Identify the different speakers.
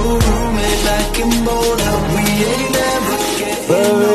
Speaker 1: roommate like in Boulder. We ain't never getting